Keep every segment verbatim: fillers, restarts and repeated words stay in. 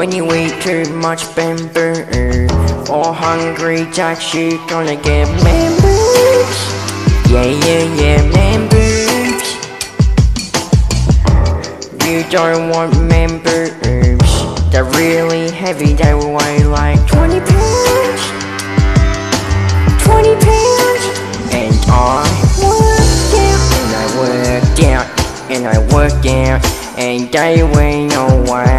When you eat too much bamboo or hungry jacks, you gonna get man boobs. Yeah, yeah, yeah, man boobs. You don't want man boobs. They're really heavy, they weigh like twenty pounds. twenty pounds. And I worked out, and I worked out, and I worked out, and they went away.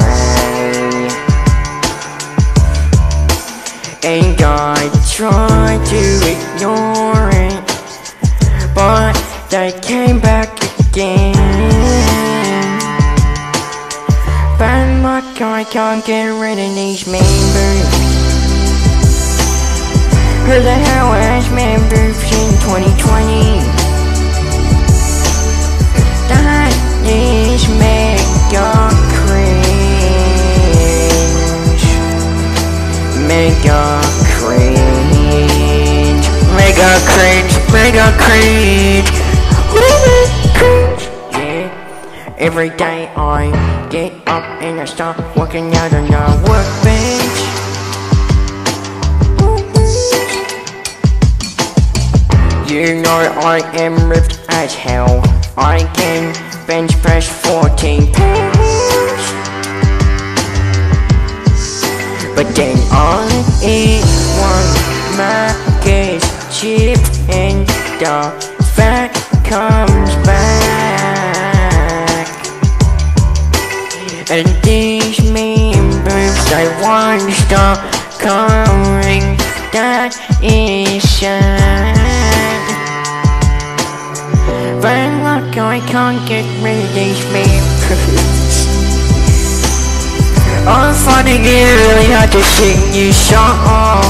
And I tried to ignore it, but they came back again. Bad luck, I can't get rid of these man boobs. Who the hell has man boobs in twenty twenty? That is mega cringe. Mega cringe. Mega cringe. Mega cringe. Mega cringe. Yeah. Every day I get up and I start working out on the workbench. You know I am ripped as hell. I can bench press fourteen pounds. But then I eat one Macca's chip and the fat comes back. And these mean boobs, they won't stop coming. That is sad. Bad luck, I can't get rid of these mean boobs. I'm finding it really hard to sing you song.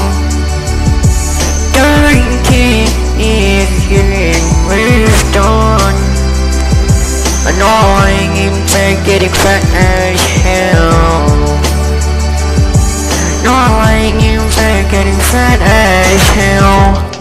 Don't care if you're moved on. Annoying into getting fat as hell. Annoying into getting fat as hell.